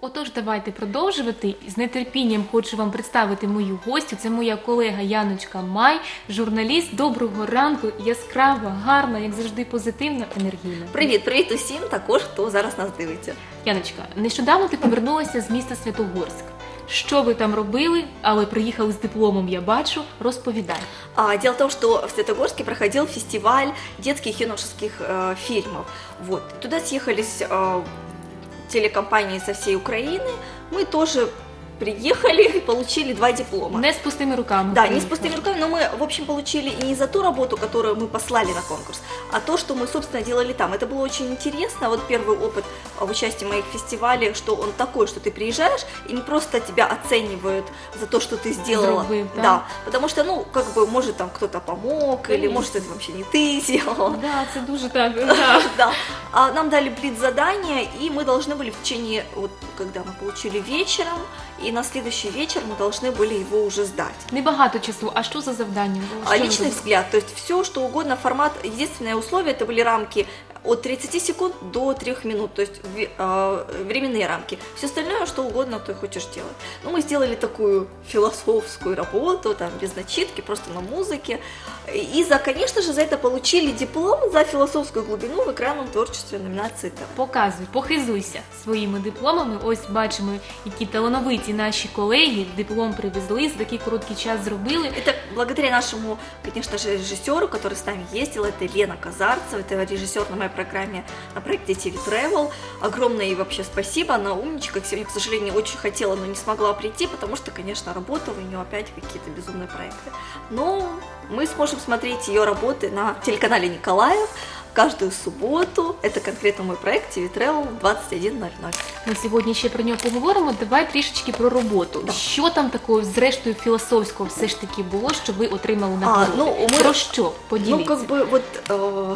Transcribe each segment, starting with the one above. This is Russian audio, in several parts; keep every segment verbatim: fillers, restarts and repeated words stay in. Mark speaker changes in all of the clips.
Speaker 1: Отож, давайте продовжувати. З нетерпінням хочу вам представити мою гостю. Це моя колега Яночка Май, журналіст. Доброго ранку, яскрава, гарна, як завжди, позитивна, енергійна.
Speaker 2: Привіт, привіт усім, також хто зараз нас дивиться.
Speaker 1: Яночка, нещодавно ти повернулася з міста Святогорськ. Що ви там робили, але приїхали з дипломом, я бачу, розповідай.
Speaker 2: А, дело в том, что в Светогорске проходил фестиваль детских и юношеских э, фильмов. Вот. Туда съехались э, телекомпании со всей Украины. Мы тоже приехали и получили два диплома.
Speaker 1: Не з пустими руками.
Speaker 2: Да, не с пустыми руками, но мы, в общем, получили и не за ту работу, которую мы послали на конкурс, а то, что мы, собственно, делали там. Это было очень интересно. Вот первый опыт в участии в моих фестивалях, что он такой, что ты приезжаешь, и не просто тебя оценивают за то, что ты сделала.
Speaker 1: Зробив, да?
Speaker 2: Да, потому что, ну, как бы, может, там кто-то помог,
Speaker 1: Конечно.
Speaker 2: или, может, это вообще не ты сделала.
Speaker 1: Да, це дуже так, да.
Speaker 2: Да. А нам дали блиц-задание, и мы должны были в течение, вот, когда мы получили вечером, и на следующий вечер мы должны были его уже сдать.
Speaker 1: Небагато часу. А що за завдання було?
Speaker 2: А
Speaker 1: Що ви
Speaker 2: личный
Speaker 1: робили?
Speaker 2: взгляд, то есть все, что угодно, формат, единственное условие, это были рамки от тридцати секунд до трёх минут, то есть ве- э, временные рамки. Все остальное, что угодно, ты хочешь делать. Ну, мы сделали такую философскую работу, там, без начитки, просто на музыке. И, за, конечно же, за это получили диплом за философскую глубину в экранном творчестве номинации ТЭП.
Speaker 1: Показуй, похизуйся своїми дипломами. Ось бачимо, які талановиті наші колеги. Диплом привезли, за такий короткий час зробили.
Speaker 2: Это благодаря нашему, конечно же, режиссеру, который с нами ездил, это Лена Казарцева, это режиссер на моей программе на проекте ти ви Travel. Огромное ей вообще спасибо, она умничка, сегодня, к сожалению, очень хотела, но не смогла прийти, потому что, конечно, работа у нее опять какие-то безумные проекты. Но мы сможем смотреть ее работы на телеканале Николаев каждую субботу. Это конкретно мой проект ти ви Travel двадцять один ноль ноль.
Speaker 1: Ми сьогодні ще про нього поговоримо. Давай трішечки про роботу.
Speaker 2: Да.
Speaker 1: Що там такого, зрештою, філософського все ж таки було, що ви отримали на
Speaker 2: А, ну, мы-
Speaker 1: Про що?
Speaker 2: Ну,
Speaker 1: Поділіться.
Speaker 2: как бы вот э,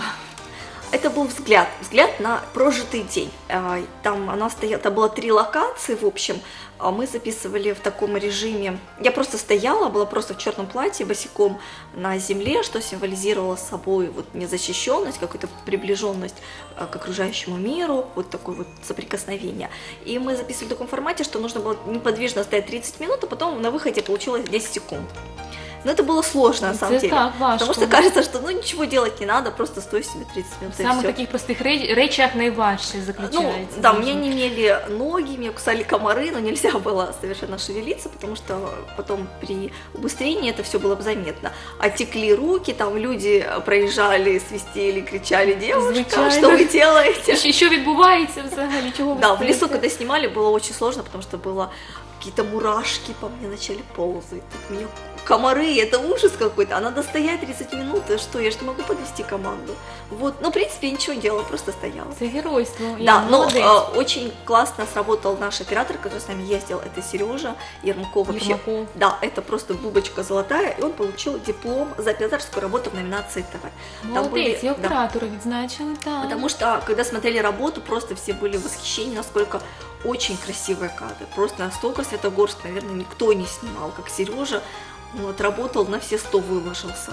Speaker 2: это был взгляд, взгляд на прожитый день. Э, Там она стояла, там было три локации, в общем. А Мы записывали в таком режиме. Я просто стояла, была просто в черном платье, босиком на земле, что символизировало собой вот незащищенность, какую-то приближенность э, к окружающему миру, вот такое вот соприкосновение. И мы записывали в таком формате, что нужно было неподвижно стоять тридцать минут, а потом на выходе получилось десять секунд. Но это было сложно, на самом
Speaker 1: Це
Speaker 2: деле.
Speaker 1: так, важко.
Speaker 2: Потому что кажется, что ну ничего делать не надо, просто стой себе тридцать минут
Speaker 1: В
Speaker 2: и
Speaker 1: самих
Speaker 2: все.
Speaker 1: таких простих реч- речах найважче
Speaker 2: Ну,
Speaker 1: заключається.
Speaker 2: да,
Speaker 1: дуже.
Speaker 2: меня не мели ноги, меня кусали комары, но нельзя было совершенно шевелиться, потому что потом при убыстрении это все было бы заметно. А текли руки, там люди проезжали, свистели, кричали: девушка,
Speaker 1: Звичайно.
Speaker 2: что вы делаете?
Speaker 1: Що, що відбувається взагалі? Чого ви
Speaker 2: Да, в
Speaker 1: стоїте?
Speaker 2: лесу, когда снимали, было очень сложно, потому что было какие-то мурашки по мне начали ползать. Тут меня комары, это ужас какой-то. А надо стоять тридцать минут, и что, я же не могу подвести команду. Вот, ну, в принципе, я ничего не делала, просто стояла.
Speaker 1: Це геройство. Я
Speaker 2: Да, но
Speaker 1: молодець.
Speaker 2: э, очень классно сработал наш оператор, который с нами ездил, это Сережа Ермаков. Вообще,
Speaker 1: Ермаков.
Speaker 2: да, это просто бубочка золотая, и он получил диплом за операторскую работу в номинации ТВ. Там
Speaker 1: Молодець, і
Speaker 2: были- да.
Speaker 1: оператора відзначили, так.
Speaker 2: Потому что, когда смотрели работу, просто все были в восхищении, насколько очень красивые кадры. Просто настолько Светогорск, наверное, никто не снимал, как Сережа. Он отработал на все сто, выложился.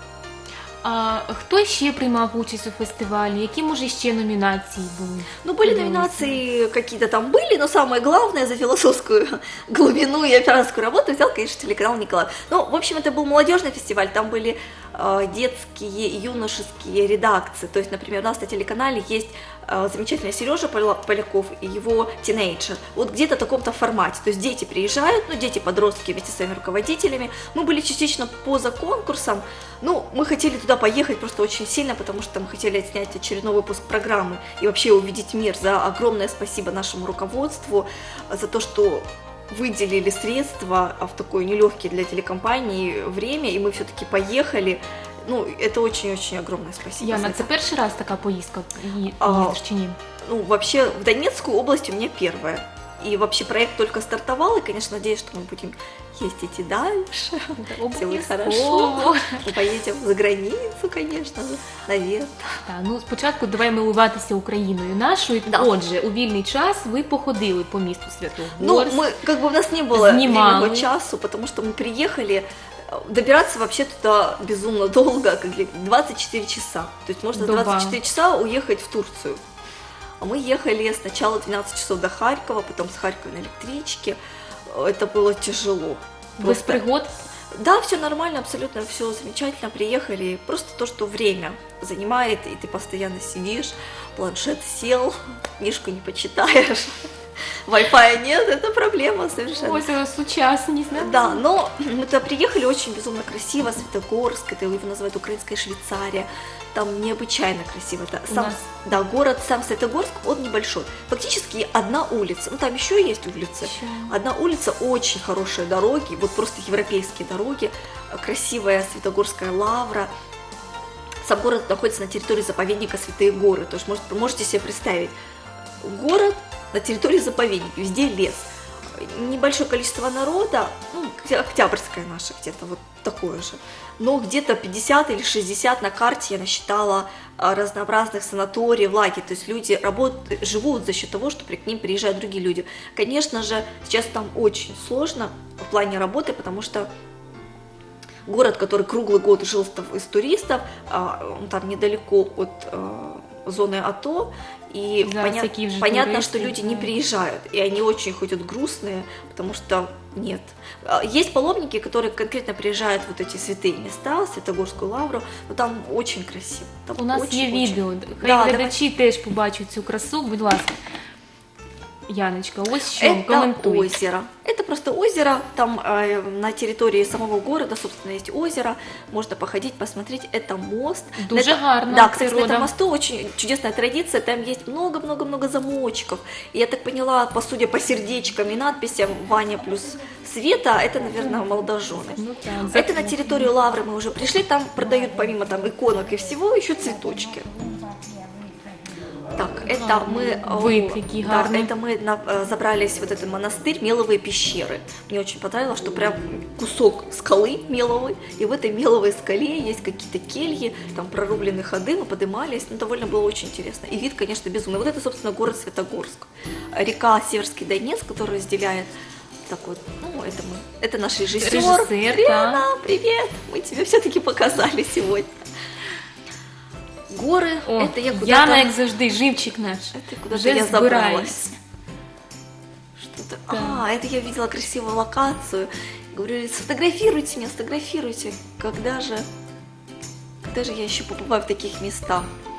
Speaker 1: А хто ще приймав участь у фестивалі? Які, може, ще номінації були?
Speaker 2: Ну, были
Speaker 1: Делался.
Speaker 2: номинации какие-то там были, но самое главное за философскую глубину и операторскую работу взял, конечно, телеканал Николаев. Ну, в общем, это был молодежный фестиваль, там были э, детские и юношеские редакции. То есть, например, у нас на телеканале есть э, замечательный Сережа Поляков и его тинейджер. Вот где-то в таком-то формате. То есть дети приезжают, ну, дети-подростки вместе с своими руководителями. Мы были частично поза конкурсом. Ну, мы хотели туда поехать просто очень сильно, потому что мы хотели отснять очередной выпуск программы и вообще увидеть мир. За огромное спасибо нашему руководству, за то, что выделили средства в такое нелегкое для телекомпании время, и мы все-таки поехали. Ну, это очень-очень огромное спасибо.
Speaker 1: Яна,
Speaker 2: за
Speaker 1: це
Speaker 2: это.
Speaker 1: перший раз така поїздка ї-
Speaker 2: А,
Speaker 1: їздиш чи ні?
Speaker 2: Ну, вообще, в Донецкую область у меня первая. И вообще проект только стартовал, и, конечно, надеюсь, что мы будем ездить и дальше. Все будет хорошо. Мы поедем за границу, конечно, наверное.
Speaker 1: Так, ну спочатку давай милуватися Україною нашою.
Speaker 2: Да.
Speaker 1: Отже, у вільний час ви походили по місту
Speaker 2: Ну,
Speaker 1: Святогорськ.
Speaker 2: мы, как бы у нас не было
Speaker 1: Снимали.
Speaker 2: временного часу, потому что мы приехали. Добираться вообще туда безумно долго, как для- двадцать четыре часа. То есть можно за
Speaker 1: Доба.
Speaker 2: двадцать четыре часа уехать в Турцию. А мы ехали сначала двенадцать часов до Харькова, потом с Харькова на электричке. Это было тяжело.
Speaker 1: Без
Speaker 2: Просто-
Speaker 1: пригод?
Speaker 2: Да, все нормально, абсолютно все замечательно. Приехали. Просто то, что время занимает, и ты постоянно сидишь, планшет сел, книжку не почитаешь, Wi-Fi нет, это проблема совершенно.
Speaker 1: Ось е, сучасність, да?
Speaker 2: Да, но мы туда приехали, очень безумно красиво, Светогорск, это его называют украинская Швейцария, там необычайно красиво. Это
Speaker 1: У
Speaker 2: сам,
Speaker 1: нас.
Speaker 2: да, город сам Светогорск, он небольшой, фактически одна улица, ну там еще есть улицы,
Speaker 1: Що?
Speaker 2: одна улица, очень хорошие дороги, вот просто европейские дороги, красивая Светогорская лавра. Сам город находится на территории заповедника Святые Горы, то есть может, можете себе представить, город на территории заповедника, везде лес. Небольшое количество народа, ну, Октябрьская наша где-то вот такое же, но где-то пятьдесят или шестьдесят на карте я насчитала а, разнообразных санаториев, лагерей, то есть люди работают, живут за счет того, что к ним приезжают другие люди. Конечно же, сейчас там очень сложно в плане работы, потому что город, который круглый год жил из туристов, а, он там недалеко от а, зоны АТО, и
Speaker 1: Да,
Speaker 2: поня-
Speaker 1: всякие же
Speaker 2: понятно,
Speaker 1: туристы,
Speaker 2: что люди не
Speaker 1: да.
Speaker 2: приезжают, и они очень ходят грустные, потому что нет. А, Есть паломники, которые конкретно приезжают в вот эти святые места, Святогорскую лавру, но там очень красиво. Там
Speaker 1: У нас
Speaker 2: очень,
Speaker 1: є
Speaker 2: очень.
Speaker 1: відео. Хай
Speaker 2: Да,
Speaker 1: глядачі теж побачать цю красу, будь ласка. Яночка, ось що,
Speaker 2: Это
Speaker 1: коментуй.
Speaker 2: озеро. Это просто озеро. Там э, на территории самого города, собственно, есть озеро. Можно походить, посмотреть. Это мост.
Speaker 1: Дуже
Speaker 2: Это-
Speaker 1: гарна
Speaker 2: Да, кстати, на
Speaker 1: природа.
Speaker 2: этом мосту очень чудесная традиция. Там есть много-много-много замочков. И я так поняла, по судя по сердечкам и надписям, Ваня плюс Света, это, наверное, молодожены.
Speaker 1: Ну, так,
Speaker 2: Это на
Speaker 1: закон.
Speaker 2: территорию Лавры мы уже пришли. Там продают помимо там иконок и всего еще цветочки. Так, это мы,
Speaker 1: Вид
Speaker 2: о,
Speaker 1: який
Speaker 2: да,
Speaker 1: гарний.
Speaker 2: это мы на- э, забрались в вот этот монастырь, меловые пещеры. Мне очень понравилось, что прям кусок скалы меловой, и в этой меловой скале есть какие-то кельи, там прорубленные ходы, мы поднимались, ну, довольно было очень интересно. И вид, конечно, безумный. Вот это, собственно, город Светогорск. Река Северский Донец, которая разделяет. Так вот, ну, это мы. Это наш режиссер.
Speaker 1: Режиссер,
Speaker 2: Лена,
Speaker 1: да.
Speaker 2: привет! Мы тебе все-таки показали сегодня. Горы,
Speaker 1: О,
Speaker 2: это я куда-то...
Speaker 1: Яна, як завжди, живчик наш.
Speaker 2: Это куда-то
Speaker 1: Вже
Speaker 2: я
Speaker 1: збирається.
Speaker 2: забралась. Что-то... А, это я видела красивую локацию. Говорю, сфотографируйте меня, сфотографируйте. Когда же... Когда же я еще побываю в таких местах?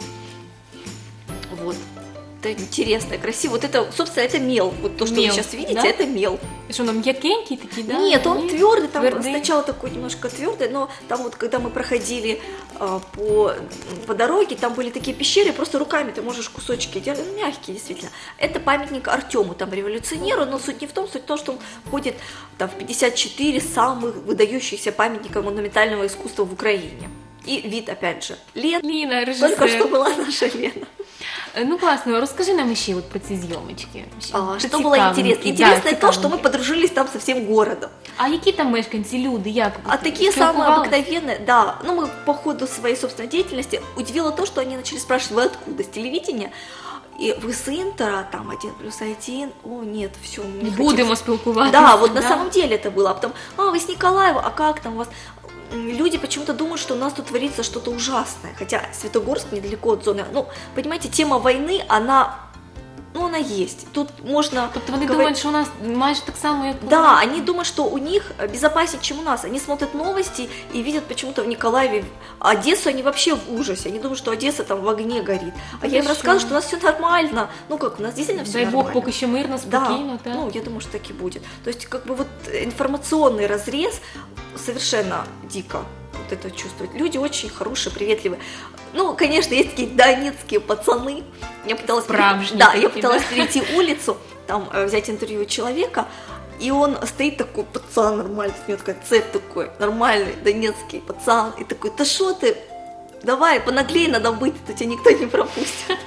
Speaker 2: Вот. Это интересно, красиво. Вот это, собственно, это мел. Вот то, что
Speaker 1: Мел,
Speaker 2: вы сейчас видите,
Speaker 1: да?
Speaker 2: это мел.
Speaker 1: Що нам м'якенький такий, да?
Speaker 2: Нет, он
Speaker 1: Ні?
Speaker 2: твердый, там
Speaker 1: Твердий?
Speaker 2: сначала такой немножко твердый, но там вот, когда мы проходили а, по, по дороге, там были такие пещеры, просто руками ты можешь кусочки делать, ну, мягкие, действительно. Это памятник Артему, там, революционеру, но суть не в том, суть в том, что он входит там, в пятьдесят четыре самых выдающихся памятника монументального искусства в Украине. И вид, опять же, Лена,
Speaker 1: Ліна,
Speaker 2: только что
Speaker 1: режисер.
Speaker 2: была наша Лена.
Speaker 1: Е, Ну класно, розкажи нам ще от про ці зйомочки.
Speaker 2: А,
Speaker 1: Це
Speaker 2: что было
Speaker 1: цікавенькі,
Speaker 2: интересно?
Speaker 1: да,
Speaker 2: Интересно то, что мы
Speaker 1: цікавенькі.
Speaker 2: подружились там со всем городом.
Speaker 1: А які там мешканці, люди, як?
Speaker 2: А такие самые
Speaker 1: Спілкувались?
Speaker 2: обыкновенные, да. Ну, мы по ходу своей собственной деятельности удивило то, что они начали спрашивать, вы откуда, с телевидения? И вы с Интера, там, один плюс один, о, нет, все,
Speaker 1: Не будемо спілкуватися.
Speaker 2: Да, вот на самом деле это было. А потом, а, вы с Николаева, а как там у вас? М, Люди почему-то думают, что у нас тут творится что-то ужасное, хотя Светогорск недалеко от зоны. Ну, понимаете, тема войны, она, ну, она есть. Тут можно...
Speaker 1: Тобто вони
Speaker 2: говорить-
Speaker 1: думають, що у нас майже так само, як у
Speaker 2: Да,
Speaker 1: нас.
Speaker 2: они думают, что у них безопаснее, чем у нас. Они смотрят новости и видят почему-то в Николаеве Одессу, они вообще в ужасе. Они думают, что Одесса там в огне горит. А я им
Speaker 1: Хорошо.
Speaker 2: рассказываю, что у нас все нормально. Ну как, у нас действительно все
Speaker 1: Дай
Speaker 2: нормально.
Speaker 1: Бог, поки що мирно,
Speaker 2: Да,
Speaker 1: спокійно, так?
Speaker 2: ну я думаю, что так и будет. То есть как бы вот информационный разрез совершенно дико вот это чувствовать. Люди очень хорошие, приветливые. Ну, конечно, есть такие донецкие пацаны. Я пыталась,
Speaker 1: Справжние
Speaker 2: да, я
Speaker 1: такие,
Speaker 2: пыталась
Speaker 1: да?
Speaker 2: перейти улицу, там э, взять интервью у человека, и он стоит такой пацан нормальный, у него такая цепь такой, нормальный донецкий пацан, и такой, да что ты, давай, понаглей надо быть, то тебя никто не пропустит.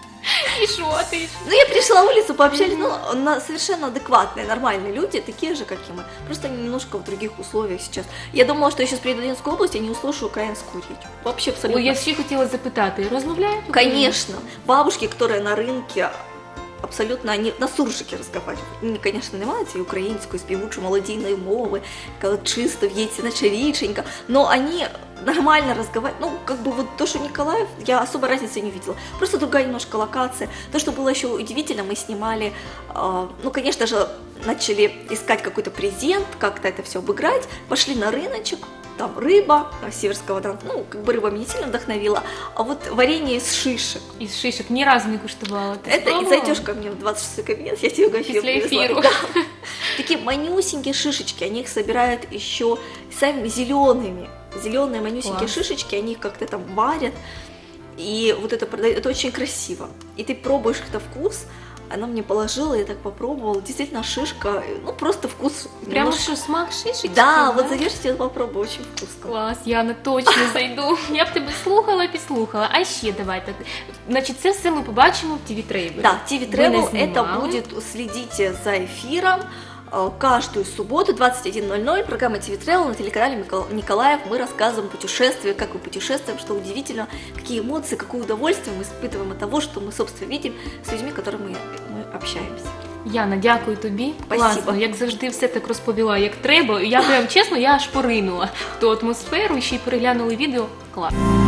Speaker 1: І що ти?
Speaker 2: Ну, я пришла на улицу, пообщались, ну, на, совершенно адекватные, нормальные люди, такие же, как и мы. Просто они немножко в других условиях сейчас. Я думала, что я сейчас приеду в Донецкую область, я не услышу украинскую речь. Вообще абсолютно.
Speaker 1: Ой, я ще хотіла запитати, розмовляють?
Speaker 2: Конечно. Бабушки, которые на рынке абсолютно они на суржике разговаривают. Они, конечно, не мають українською, співучу молодійної мови, коли чисто в'ється наче річенька, но они нормально разговаривают. Ну, как бы вот то, что Николаев, я особо разницы не видела. Просто другая немножко локация. То, что было еще удивительно, мы снимали, э, ну, конечно же, начали искать какой-то презент, как-то это все обыграть, пошли на рыночек, там рыба северского, там, ну, как бы рыба меня не сильно вдохновила, а вот варенье из шишек.
Speaker 1: Із шишок ні разу не куштувала. Ти
Speaker 2: Это и
Speaker 1: спробувала?
Speaker 2: зайдешь ко мне в двадцать шестой кабинет, я тебе
Speaker 1: Після
Speaker 2: привезла.
Speaker 1: ефіру.
Speaker 2: Да. Такие манюсенькие шишечки, они их собирают еще сами зелеными. Зеленые манюсенькие
Speaker 1: Класс.
Speaker 2: шишечки, они их как-то там варят. И вот это продают, это очень красиво. И ты пробуешь это вкус, она мне положила, я так попробовала, действительно шишка, ну просто вкус.
Speaker 1: Прямо
Speaker 2: немножко-
Speaker 1: що смак шишечки?
Speaker 2: Да, вот зайдешь, тебе попробуй, очень вкусно.
Speaker 1: Клас, Яна, точно зайду. Я б тебе слухала, підслухала. А ще давайте. Значить, це все ми побачимо в ті ві Travel.
Speaker 2: Да, ти ви
Speaker 1: Ви не
Speaker 2: Travel, это
Speaker 1: знімали.
Speaker 2: будет, следите за эфиром, э, каждую субботу двадцать один ноль ноль, программа ти ви Travel на телеканале Микол- Николаев. Мы рассказываем путешествия, как мы путешествуем, что удивительно, какие эмоции, какое удовольствие мы испытываем от того, что мы, собственно, видим с людьми, с которыми мы общаемся.
Speaker 1: Яна, дякую тобі.
Speaker 2: Спасибо.
Speaker 1: Класно, як завжди, все так розповіла, як треба. Я прям чесно, я аж поринула в ту атмосферу і ще й переглянули відео. Клас.